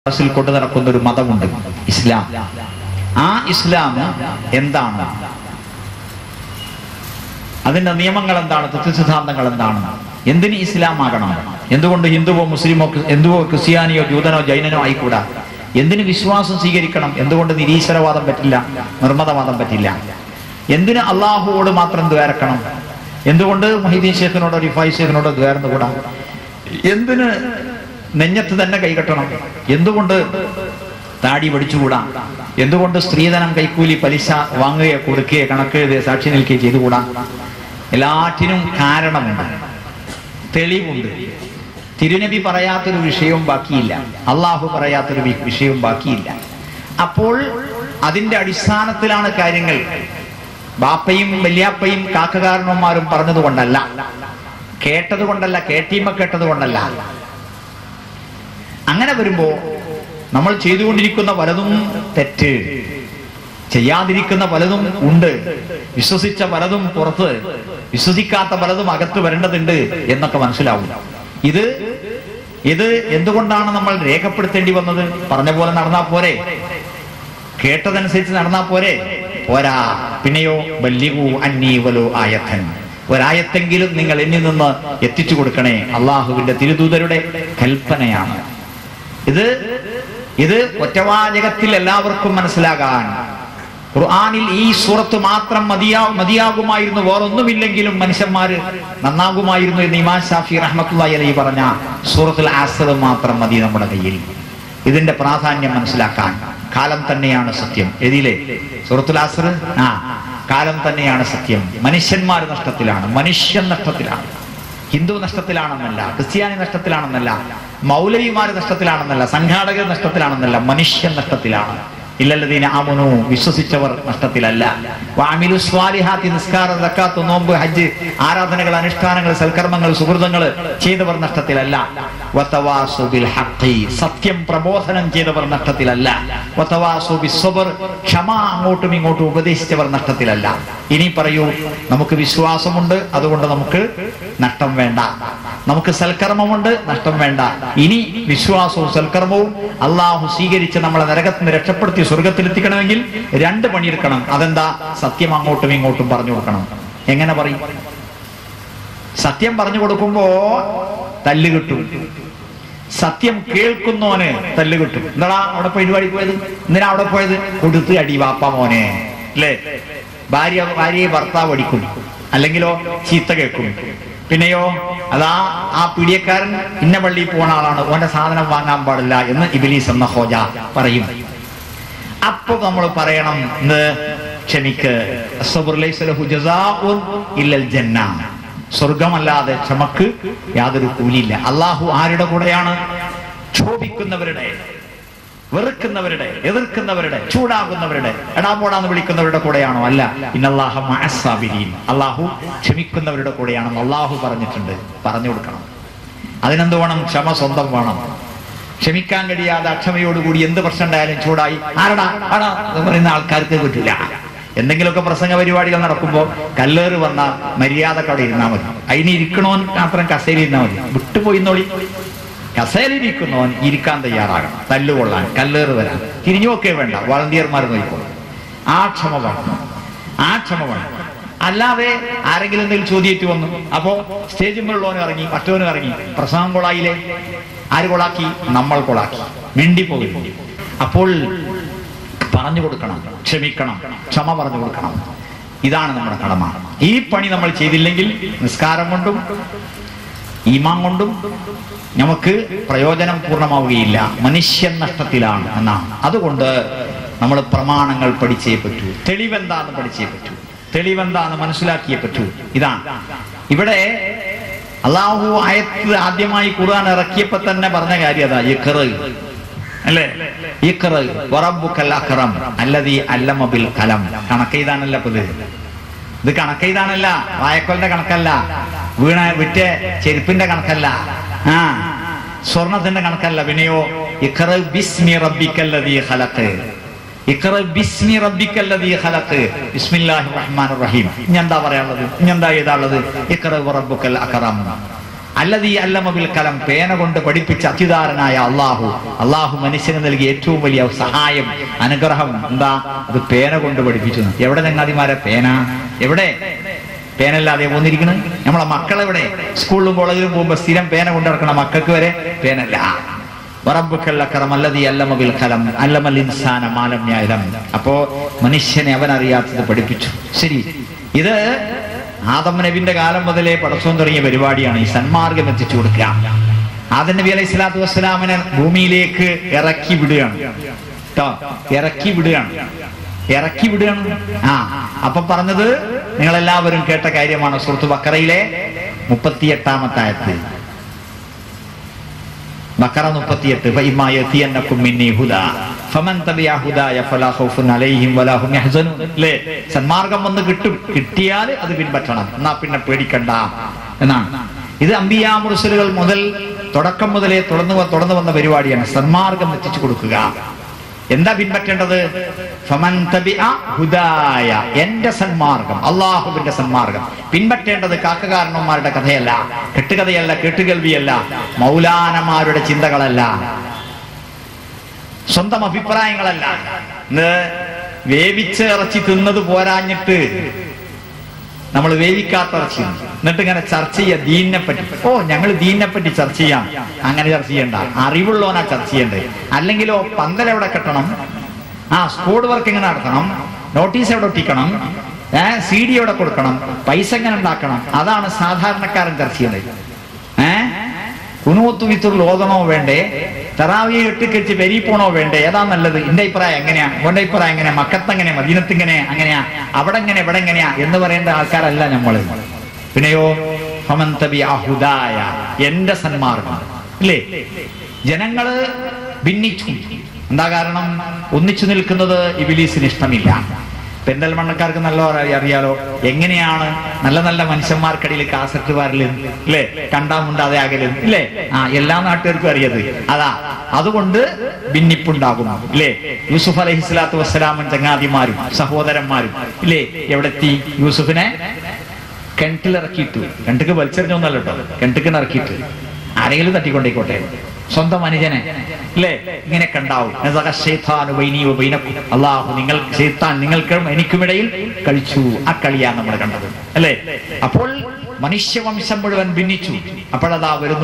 മനസ്സിൽ കൊണ്ടു നടക്കുന്ന ഒരു മതമുണ്ട്, ഇസ്ലാം. ആ ഇസ്ലാം എന്താണ്, അതിന്റെ നിയമങ്ങൾ എന്താണ്, തത്വസിദ്ധാന്തങ്ങൾ എന്താണ്, എന്തിന് ഇസ്ലാം ആകണം, എന്തുകൊണ്ട് ഹിന്ദുവോ മുസ്ലിമോ ഹിന്ദുവോ ക്രിസ്ത്യാനിയോ ജൂതനോ ജൈനനോ ആയിക്കൂടാ, എന്തിന് വിശ്വാസം സ്വീകരിക്കണം, എന്തുകൊണ്ട് നിരീശ്വരവാദം പറ്റില്ല, നിർമ്മതവാദം പറ്റില്ല, എന്തിന് അള്ളാഹുവോട് മാത്രം ദ്വേർക്കണം, എന്തുകൊണ്ട് മൊഹീദ്ദീൻ ശേഖിനോടോ റിഫായി ശേഖിനോടോ ദ്വേർന്നുകൂടാ, എന്തിന് നെഞ്ഞത്ത് തന്നെ കൈകെട്ടണം, എന്തുകൊണ്ട് താടി പഠിച്ചുകൂടാ, എന്തുകൊണ്ട് സ്ത്രീധനം കൈക്കൂലി പലിശ വാങ്ങുകയോ കൊടുക്കുകയോ കണക്കെഴുതുകയോ സാക്ഷി നിൽക്കുകയോ ചെയ്തുകൂടാ. എല്ലാറ്റിനും കാരണമുണ്ട്, തെളിവുണ്ട്. തിരുനബി പറയാത്തൊരു വിഷയവും ബാക്കിയില്ല, അള്ളാഹു പറയാത്തൊരു വിഷയവും ബാക്കിയില്ല. അപ്പോൾ അതിന്റെ അടിസ്ഥാനത്തിലാണ് കാര്യങ്ങൾ. ബാപ്പയും വല്യാപ്പയും കാക്കകാരണന്മാരും പറഞ്ഞതുകൊണ്ടല്ല, കേട്ടതുകൊണ്ടല്ല, കേട്ടീമ കേട്ടതുകൊണ്ടല്ല. അങ്ങനെ വരുമ്പോ നമ്മൾ ചെയ്തുകൊണ്ടിരിക്കുന്ന പലതും തെറ്റ്, ചെയ്യാതിരിക്കുന്ന പലതും ഉണ്ട്, വിശ്വസിച്ച പലതും പുറത്ത്, വിശ്വസിക്കാത്ത പലതും അകത്ത് വരേണ്ടതുണ്ട് എന്നൊക്കെ മനസ്സിലാവും. ഇത് എന്തുകൊണ്ടാണ് നമ്മൾ രേഖപ്പെടുത്തേണ്ടി വന്നത്? പറഞ്ഞ പോലെ നടന്നാ പോരെ, കേട്ടതനുസരിച്ച് നടന്നാ പോരെ, പോരാ. പിന്നെയോ ബല്ലിഗു അന്നീ വലോ ആയത്തൻ, ഒരായത്തെങ്കിലും നിങ്ങൾ എന്നിൽ നിന്ന് എത്തിച്ചു കൊടുക്കണേ, അള്ളാഹുവിന്റെ തിരുദൂതരുടെ കൽപ്പനയാണ്. ഇത് ഒറ്റവാചകത്തിൽ എല്ലാവർക്കും മനസ്സിലാകാൻ ഖുർആനിൽ ഈ സൂറത്ത് മാത്രം മതിയാകുമായിരുന്നു, വേറൊന്നുമില്ലെങ്കിലും മനുഷ്യന്മാര് നന്നാകുമായിരുന്നു എന്ന് ഇമാം ഷാഫി റഹ്മത്തുള്ളാഹി അലൈഹി പറഞ്ഞ സൂറത്തുൽ അസ്ർ മാത്രം മതി നമ്മുടെ കയ്യിൽ. ഇതിന്റെ പ്രാധാന്യം മനസ്സിലാക്കാൻ കാലം തന്നെയാണ് സത്യം. എതിലെ സൂറത്തുൽ അസ്ർ, കാലം തന്നെയാണ് സത്യം. മനുഷ്യന്മാർ നഷ്ടത്തിലാണ്, മനുഷ്യൻ നഷ്ടത്തിലാണ്. ഹിന്ദു നഷ്ടത്തിലാണെന്നല്ല, ക്രിസ്ത്യാനി നഷ്ടത്തിലാണെന്നല്ല, മൗലവിമാര് നഷ്ടത്തിലാണെന്നല്ല, സംഘാടകർ നഷ്ടത്തിലാണെന്നല്ല, മനുഷ്യൻ നഷ്ടത്തിലാണ്. ഇല്ലല്ലദീന ആമനൂ, വിശ്വസിച്ചവർ നഷ്ടത്തിലല്ല. വഅമിലു സ്വാലിഹാത്തി, നിസ്കാരം, സക്കാത്ത്, നോമ്പ്, ഹജ്ജ്, ആരാധനകൾ, അനുഷ്ഠാനങ്ങൾ, സൽക്കർമ്മങ്ങൾ, സുഹൃതങ്ങൾ ചെയ്തവർ നഷ്ടത്തിലല്ല. വതവാസു ബിൽ ഹഖി, സത്യം പ്രബോധനം ചെയ്തവർ നഷ്ടത്തിലല്ല. വതവാസു ബിസ്സബ്ർ, ക്ഷമ അങ്ങോട്ടും ഇങ്ങോട്ടും ഉപദേശിച്ചവർ നഷ്ടത്തിലല്ല. ഇനി പറയൂ, നമുക്ക് വിശ്വാസമുണ്ട്, അതുകൊണ്ട് നമുക്ക് നഷ്ടം വേണ്ട. നമുക്ക് സൽക്കർമ്മമുണ്ട്, നഷ്ടം വേണ്ട. ഇനി വിശ്വാസവും സൽക്കർമ്മവും അള്ളാഹു സ്വീകരിച്ച് നമ്മളെ നരകത്തിൽ നിന്ന് രക്ഷപ്പെടുത്തി സ്വർഗത്തിലെത്തിക്കണമെങ്കിൽ രണ്ട് പണിയെടുക്കണം. അതെന്താ? സത്യം അങ്ങോട്ടും ഇങ്ങോട്ടും പറഞ്ഞു കൊടുക്കണം. എങ്ങനെ പറയും? സത്യം പറഞ്ഞു കൊടുക്കുമ്പോ തല്ല് കിട്ടും. സത്യം കേൾക്കുന്നോന് തല്ല് കിട്ടും. എന്താടാ അവിടെ പരിപാടി പോയത്, എന്തിനാ അവിടെ പോയത്? കൊടുത്ത് അടി വാപ്പ മോനെ, അല്ലേ? ഭാര്യയെ ഭർത്താവ് അടിക്കും, അല്ലെങ്കിലോ ചീത്ത കേൾക്കും. പിന്നെയോ അതാ ആ പീഡിയക്കാരൻ ഇന്ന പള്ളിയിൽ പോണ ആളാണ്, ഓന്റെ സാധനം വാങ്ങാൻ പാടില്ല എന്ന് ഇബ്ലീസ് എന്ന ഹോജ പറയും. അപ്പൊ നമ്മൾ പറയണം, ക്ഷമിക്ക്, സ്വർഗമല്ലാതെ ക്ഷമക്ക് യാതൊരു കൂലിയില്ല. അള്ളാഹു ആരുടെ കൂടെയാണ്? ക്ഷോഭിക്കുന്നവരുടെ, വെറുക്കുന്നവരുടെ, എതിർക്കുന്നവരുടെ, ചൂടാകുന്നവരുടെ, എടാപോടാന്ന് വിളിക്കുന്നവരുടെ കൂടെയാണോ? അല്ല. ഇന്നല്ലാഹ മഅസ് സാബിരീൻ, അള്ളാഹു ക്ഷമിക്കുന്നവരുടെ കൂടെയാണെന്ന് അള്ളാഹു പറഞ്ഞിട്ടുണ്ട്. പറഞ്ഞു കൊടുക്കണം. അതിനെന്ത് വേണം? ക്ഷമ സ്വന്തം വേണം. ക്ഷമിക്കാൻ കഴിയാതെ അക്ഷമയോടുകൂടി എന്ത് പ്രശ്നം ഉണ്ടായാലും ചൂടായി ആരടാ ആടാ എന്ന് പറയുന്ന ആൾക്കാർക്ക് കിട്ടില്ല. എന്തെങ്കിലുമൊക്കെ പ്രസംഗ പരിപാടികൾ നടക്കുമ്പോൾ കല്ലേറ് വന്ന മര്യാദക്ക് അവിടെ ഇരുന്നാൽ മതി. അതിന് ഇരിക്കണോൻ മാത്രം കസേര ഇരുന്നാൽ മതി. വിട്ടുപോയിന്നോളി. കസേരയിരിക്കുന്നവൻ ഇരിക്കാൻ തയ്യാറാകണം, തല്ലുകൊള്ളാൻ, കല്ലേറ് വരാൻ. തിരിഞ്ഞുമൊക്കെ വേണ്ട, വളണ്ടിയർമാർ നോക്കിക്കോളും. ആ ക്ഷമ വേണം, ആ ക്ഷമ വേണം. അല്ലാതെ ആരെങ്കിലും എന്തെങ്കിലും ചോദ്യമായിട്ട് വന്നു, അപ്പോ സ്റ്റേജിലുള്ളവനും ഇറങ്ങി, മറ്റവനും ഇറങ്ങി, പ്രസംഗം കൊളായില്ലേ? ആര് കൊളാക്കി? നമ്മൾ കൊളാക്കി, മിണ്ടിപ്പോയി. അപ്പോൾ പറഞ്ഞു കൊടുക്കണം, ക്ഷമിക്കണം, ക്ഷമ പറഞ്ഞു കൊടുക്കണം. ഇതാണ് നമ്മുടെ കടമ. ഈ പണി നമ്മൾ ചെയ്തില്ലെങ്കിൽ നിസ്കാരം കൊണ്ടും ഈമാൻ കൊണ്ടും നമുക്ക് പ്രയോജനം പൂർണ്ണമാവുകയില്ല. മനുഷ്യൻ നഷ്ടത്തിലാണ് എന്നാണ്. അതുകൊണ്ട് നമ്മൾ പ്രമാണങ്ങൾ പഠിച്ചേ പറ്റൂ, തെളിവെന്താന്ന് പഠിച്ചേ പറ്റൂ, തെളിവെന്താന്ന് മനസ്സിലാക്കിയേ പറ്റൂ. ഇതാണ് ഇവിടെ അള്ളാഹു ആയത്ത് ആദ്യമായി ഖുർആൻ ഇറക്കിയപ്പോ തന്നെ പറഞ്ഞ കാര്യം അതാ, ഇഖ്റ, അല്ലേ? ഇഖ്റ വറബ്ബുക്കൽ അക്റം അല്ലദീ അല്ലമ ബിൽ ഖലം. കണക്കെയ്താനല്ല ഇത് കണക്കെയ്താനല്ല, വായക്കോലിന്റെ കണക്കല്ല, വിറ്റ ചെരുപ്പിന്റെ കണക്കല്ല, സ്വർണത്തിന്റെ കണക്കല്ല. പിന്നെയോ ഇഖ്റ ബിസ്മി റബ്ബിക്കല്ലദീ ഖലഖ്, ഇഖ്റ ബിസ്മി റബ്ബിക്കല്ലദീ ഖലഖ്, ബിസ്മില്ലാഹിർ റഹ്മാനിർ റഹീം. ഇനി എന്താ പറയാനുള്ളത്? ഇനി എന്താ എഴുതാനുള്ളത്? ഇഖ്റ വറബ്ബുക്കൽ അക്റം. അല്ലദീ അല്ലമ ബിൽ കലം, പേന കൊണ്ട് പഠിപ്പിച്ച അത്യുദാരനായ അള്ളാഹു. അള്ളാഹു മനുഷ്യന് നൽകിയ ഏറ്റവും വലിയ സഹായം, അനുഗ്രഹം എന്താ? അത് പേന കൊണ്ട് പഠിപ്പിച്ചു. എവിടെ ചങ്ങാതിമാരെ പേന? എവിടെ പേനല്ലാതെ പോന്നിരിക്കണം? നമ്മളെ മക്കളെവിടെ? സ്കൂളിലും കോളേജിലും പോകുമ്പോ സ്ഥിരം പേന കൊണ്ട് നടക്കണം. മക്കൾക്ക് വരെ പേനല്ല. അപ്പോ മനുഷ്യനെ അവൻ അറിയാത്തത് പഠിപ്പിച്ചു. ശരി, ഇത് ആദം നബിന്റെ കാലം മുതലേ പടച്ചോൻ തുടങ്ങിയ പരിപാടിയാണ് ഈ സന്മാർഗം എത്തിച്ചു കൊടുക്കുക. ആദം നബി അലൈഹി സ്വലാത്തു വസ്സലാമിനെ ഭൂമിയിലേക്ക് ഇറക്കി വിടുകയാണ് കേട്ടോ. ഇറക്കി വിടുകയാണ്. അപ്പൊ പറഞ്ഞത് നിങ്ങളെല്ലാവരും കേട്ട കാര്യമാണ്. സൂറത്ത് ബഖറയിലെ 38-ാമത്തെ ആയത്ത്. ബഖറ 38. സന്മാർഗം വന്ന് കിട്ടിയാൽ അത് പിൻപറ്റണം, എന്നാ പിന്നെ പേടിക്കണ്ട എന്നാണ്. ഇത് അംബിയാ മുർസലുകൾ മുതൽ തുടക്കം മുതലേ തുടർന്നു വന്ന പരിപാടിയാണ്. സന്മാർഗം എത്തിച്ചു കൊടുക്കുക. എന്താ പിൻപറ്റേണ്ടത്? ഫമൻ തബിഅ ഹുദായ, എന്റെ സന്മാർഗം, അള്ളാഹുവിന്റെ സന്മാർഗം. പിൻപറ്റേണ്ടത് കാക്കകാരണന്മാരുടെ കഥയല്ല, കെട്ടുകഥയല്ല, കേട്ടുകേൾവിയല്ല, മൗലാനമാരുടെ ചിന്തകളല്ല, സ്വന്തം അഭിപ്രായങ്ങളല്ല. വേവിച്ച ഇറച്ചി തിന്നത് പോരാഞ്ഞിട്ട് നമ്മൾ വേവിക്കാത്ത ഇറച്ചി എന്നിട്ട് ഇങ്ങനെ ചർച്ച ചെയ്യുക ദീനിനെ പറ്റി. ഞങ്ങൾ ദീനിനെ പറ്റി ചർച്ച ചെയ്യാം. അങ്ങനെ ചർച്ച ചെയ്യണ്ട, അറിവുള്ളവനാ ചർച്ച ചെയ്യണ്ടേ. അല്ലെങ്കിലോ പന്തലെവിടെ കെട്ടണം, സ്കോഡ് വർക്ക് എങ്ങനെ നടത്തണം, നോട്ടീസ് എവിടെ ഒട്ടിക്കണം, CD എവിടെ കൊടുക്കണം, പൈസ എങ്ങനെ ഉണ്ടാക്കണം, അതാണ് സാധാരണക്കാരൻ ചർച്ച ചെയ്യുന്നത്. കുനൂത്ത് വിത്തുറിൽ ഓതണോ വേണ്ടേ, തറാവിയെ ഇട്ടിക്കഴിച്ച് പെരി പോണോ വേണ്ടേ, ഏതാ നല്ലത്, എന്റെ അഭിപ്രായം എങ്ങനെയാ, ഓന്റെ അഭിപ്രായം എങ്ങനെയാ, മക്കത്തെങ്ങനെ, മദീനത്തിങ്ങനെ, അങ്ങനെയാ, അവിടെ എങ്ങനെ, ഇവിടെ എങ്ങനെയാ എന്ന് പറയേണ്ട ആൾക്കാരല്ല നമ്മള്. പിന്നെയോ ഫമൻ തബിഅ ഹുദായ, എന്റെ സന്മാർഗം. ഇല്ലേ? ജനങ്ങള് ഭിന്നിച്ചു. എന്താ കാരണം? ഒന്നിച്ചു നിൽക്കുന്നത് ഇബ്ലീസിന് ഇഷ്ടമില്ല. പെരിന്തൽമണ്ണക്കാർക്ക് നല്ല അറിയാലോ എങ്ങനെയാണ് നല്ല നല്ല മനുഷ്യന്മാർക്കിടയിൽ കാസറ്റ് വാരല്, ഇല്ലേ, കണ്ടാമുണ്ടാതെ അകലും, ഇല്ലേ? എല്ലാ നാട്ടുകാർക്കും അറിയത് അതാ. അതുകൊണ്ട് ഭിന്നിപ്പുണ്ടാകും, ഇല്ലേ? യൂസുഫ് അലൈഹി സ്വലാത്തു വസ്സലാമും ചങ്ങാതിമാരും സഹോദരന്മാരും, ഇല്ലേ, എവിടെത്തി? യൂസുഫിനെ കിണറ്റിലിറക്കിയിട്ടു. കിണറ്റിക്ക് വലിച്ചെറിഞ്ഞൊന്നല്ല കേട്ടോ, കിണറ്റിക്ക് ഇറക്കിയിട്ട് ആരെങ്കിലും തട്ടിക്കൊണ്ടേക്കോട്ടെ, സ്വന്തം അനുജനെ, ഇല്ലേ? ഇങ്ങനെയൊക്കെ ഉണ്ടാവും. അള്ളാഹു നിങ്ങൾക്കും എനിക്കുമിടയിൽ കളിച്ചു. ആ കളിയാണ് നമ്മൾ കണ്ടത്, അല്ലേ? അപ്പോൾ മനുഷ്യവംശം മുഴുവൻ ഭിന്നിച്ചു. അപ്പോഴതാ വരുന്നു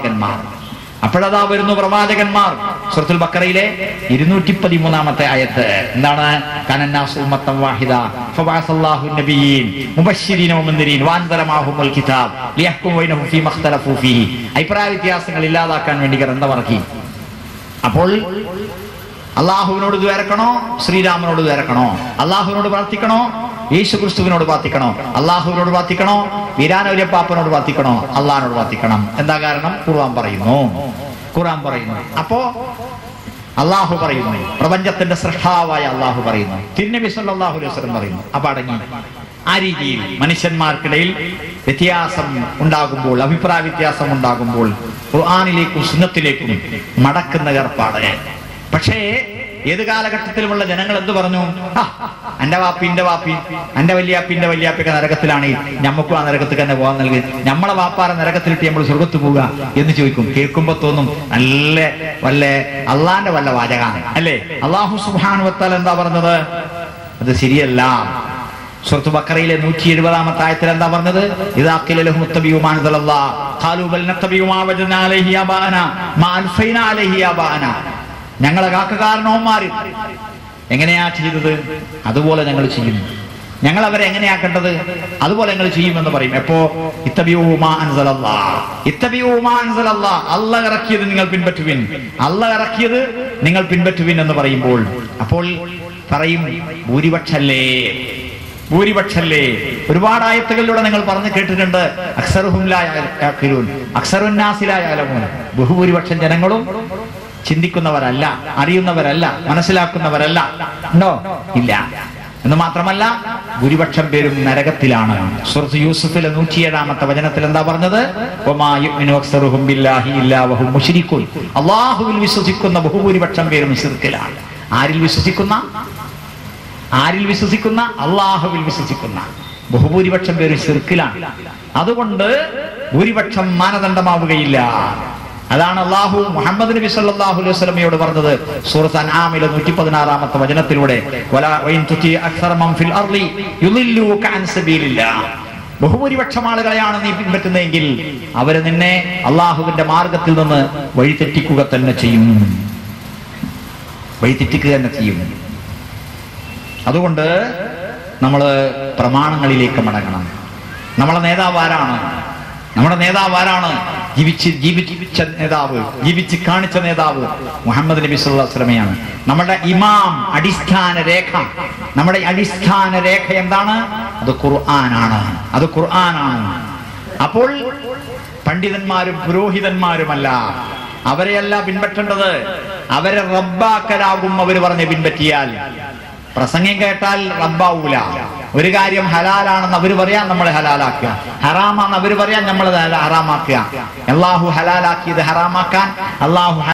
പ്രവാചകന്മാർ. സൂറത്തുൽ ബഖറയിലെ 213-ാമത്തെ ആയത്ത് എന്താണ്? കനന്നാസു ഉമ്മത്തൻ വാഹിദ ഫബഅസല്ലാഹു നബിയ്യീൻ മുബശ്ശിരീന വമുൻദിരീൻ വഅൻദല മഅഹുൽ കിതാബ് ലിയഹ്കുമ ബൈനഹും ഫീമാ ഇഖ്തലഫൂ ഫീഹി. അഭിപ്രായ വ്യത്യാസങ്ങൾ ഇല്ലാതാക്കാൻ വേണ്ടി ഗ്രന്ഥമിറക്കി. അപ്പോൾ അള്ളാഹുവിനോട് ദ്വാരക്കണോ, ശ്രീരാമനോട് ദ്വാരക്കണോ, അള്ളാഹുവിനോട് പ്രാർത്ഥിക്കണോ, യേശു ക്രിസ്തുവിനോട് പ്രാർത്ഥിക്കണോ, അള്ളാഹുവിനോട് പ്രാർത്ഥിക്കണോ, വീരാനൗലിയപ്പാപ്പനോട് പ്രാർത്ഥിക്കണോ, അള്ളാഹിനോട് പ്രാർത്ഥിക്കണം. എന്താ കാരണം? ഖുർആൻ പറയുന്നു. അപ്പോ അള്ളാഹു പറയുന്നു, പ്രപഞ്ചത്തിന്റെ സൃഷ്ടാവായ അള്ളാഹു പറയുന്നു, തിരുനബി സല്ലല്ലാഹു അലൈഹി വസല്ലം പറയുന്നു. അപ്പൊ അടങ്ങി. ആ രീതിയിൽ മനുഷ്യന്മാർക്കിടയിൽ വ്യത്യാസം ഉണ്ടാകുമ്പോൾ, അഭിപ്രായ വ്യത്യാസം ഉണ്ടാകുമ്പോൾ ഖുർആനിലേക്കും സുന്നത്തിലേക്കും മടക്കുന്ന ഏർപ്പാട്. പക്ഷേ ഏത് കാലഘട്ടത്തിലുമുള്ള ജനങ്ങൾ എന്ത് പറഞ്ഞു? എന്റെ വാപ്പി, എന്റെ വല്യാപ്പിയൊക്കെ നരകത്തിലാണ്, ഞമ്മക്കും ആ നരകത്തിൽ തന്നെ പോകാൻ നൽകി, നമ്മളെ വാപ്പാറെ നരകത്തിലിട്ട് നമ്മൾ സ്വർഗത്ത് പോവുക എന്ന് ചോദിക്കും. കേൾക്കുമ്പോ തോന്നും വല്ല അള്ളാന്റെ വല്ല വാചകാണ്, അല്ലേ? അല്ലാഹു സുബ്ഹാനഹു വ തആല എന്താ പറഞ്ഞത്? അത് ശരിയല്ല. സൂറത്ത് ബഖറയിലെ 170-ാമത്തെ ആയത്തിൽ എന്താ പറഞ്ഞത്? ഇദാ ഖില ലഹും ഇത്തബിഉ മാ അൻസലല്ലാഹ് ഖാലൂ ബൽ നത്തബിഉ മാ വജദ്നാ അലൈഹി ആബാഅനാ മാ അൽഫൈനാ അലൈഹി ആബാഅനാ. ഞങ്ങളെ കാക്കകാരണവന്മാർ എങ്ങനെയാ ചെയ്തത് അതുപോലെ ഞങ്ങൾ ചെയ്യുന്നു. ഞങ്ങൾ അവരെ എങ്ങനെയാക്കേണ്ടത് അതുപോലെ ഞങ്ങൾ ചെയ്യുമെന്ന് പറയും. എപ്പോ? ഇത്തബിഉ മാ അൻസലല്ലാഹ്, അല്ലാഹ് ഇറക്കിയത് നിങ്ങൾ പിൻപറ്റുവിൻ, അല്ലാഹ് ഇറക്കിയത് നിങ്ങൾ പിൻപറ്റുവിൻ എന്ന് പറയുമ്പോൾ അപ്പോൾ പറയും ഭൂരിപക്ഷല്ലേ. ഒരുപാട് ആയത്തുകളിലൂടെ നിങ്ങൾ പറഞ്ഞു കേട്ടിട്ടുണ്ട്. അക്സറുഹും ലാ യഅഖിലൂൻ, അക്സറുൻ നാസി ലാ യഅലമൂൻ. ബഹുഭൂരിപക്ഷം ജനങ്ങളും ചിന്തിക്കുന്നവരല്ല, അറിയുന്നവരല്ല, മനസ്സിലാക്കുന്നവരല്ല. ഉണ്ടോ? ഇല്ല. എന്ന് മാത്രമല്ല ഭൂരിപക്ഷം പേരും നരകത്തിലാണ്. സൂറത്ത് യൂസുഫിലെ 107-ാമത്തെ വചനത്തിൽ എന്താ പറഞ്ഞത്? വമാ യുഅ്മിനു അക്സറുഹും ബില്ലാഹി ഇല്ലാ വഹും മുശ്രികൂൻ. അല്ലാഹുവിൽ വിശ്വസിക്കുന്ന ബഹുഭൂരിപക്ഷം പേരും ശിർക്കിലാണ്. ആരിൽ വിശ്വസിക്കുന്ന? അല്ലാഹുവിൽ വിശ്വസിക്കുന്ന. ബഹുഭൂരിപക്ഷം പേര് ശിർക്കിലാണ്. അതുകൊണ്ട് ഭൂരിപക്ഷം മാനദണ്ഡമാവുകയില്ല. അതാണ് അല്ലാഹു മുഹമ്മദ് നബി സല്ലല്ലാഹു അലൈഹി വസല്ലമയോട് പറഞ്ഞത് സൂറത്ത് അൻആമിലെ 116-ാമത്തെ വചനത്തിലൂടെ, വലാ വഇൻ തുതി അക്സറ മൻ ഫിൽ അർളി യുളില്ലൂക അൻ സബീലില്ലാഹ്. ബഹുഭൂരിപക്ഷം ആളുകളെയാണ് നീ പിൻപറ്റുന്നതെങ്കിൽ അവര് നിന്നെ അള്ളാഹുവിന്റെ മാർഗത്തിൽ നിന്ന് വഴിതെറ്റിക്കുക തന്നെ ചെയ്യും. അതുകൊണ്ട് നമ്മള് പ്രമാണങ്ങളിലേക്ക് മടങ്ങണം. നമ്മുടെ നേതാവ് ആരാണ്? നമ്മുടെ നേതാവ് ആരാണ്? ജീവിച്ച നേതാവ്, ജീവിച്ച് കാണിച്ച നേതാവ് മുഹമ്മദ് നബി സല്ലല്ലാഹു അലൈഹി വസല്ലമയാണ്. നമ്മുടെ ഇമാം, അടിസ്ഥാന രേഖ. നമ്മുടെ അടിസ്ഥാന രേഖ എന്താണ്? അത് ഖുർആനാണ്. അത് ഖുർആനാണ്. അപ്പോൾ പണ്ഡിതന്മാരും പുരോഹിതന്മാരുമല്ല, അവരെയല്ല പിൻപറ്റേണ്ടത്. അവരെ റബ്ബാക്കലാകും അവർ പറഞ്ഞ് പിൻപറ്റിയാൽ. പ്രസംഗം കേട്ടാൽ റബ്ബാവൂല. ഒരു കാര്യം ഹലാലാണെന്ന് അവർ പറയാൻ നമ്മൾ ഹലാലാക്കുക, ഹറാമാണെന്ന് അവർ പറയാൻ നമ്മൾ ഹറാമാക്കുക. അല്ലാഹു ഹലാലാക്കിയത് ഹറാമാക്കാൻ, അല്ലാഹു